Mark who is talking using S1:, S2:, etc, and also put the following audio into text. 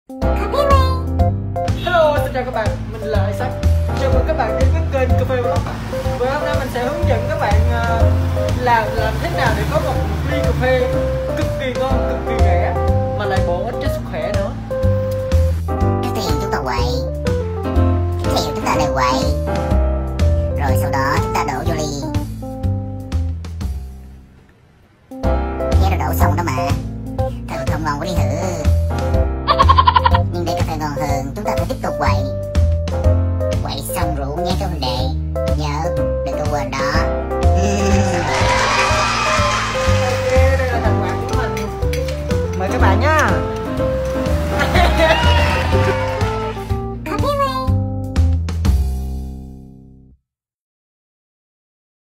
S1: Hello, xin chào các bạn, mình là Isaac. Chào mừng các bạn đến với kênh Cà phê Vlog. Và hôm nay mình sẽ hướng dẫn các bạn làm thế nào để có một ly cà phê cực kỳ ngon, cực kỳ rẻ mà lại bổ ích cho sức khỏe nữa.
S2: Trước tiên chúng ta quậy, tiếp theo chúng ta lại quậy, rồi sau đó chúng ta đổ vô ly. Nghe đã đổ xong đó mà, thật không ngon quá đi thử. Nhưng để cà phê ngon hơn, chúng ta phải tiếp tục quậy.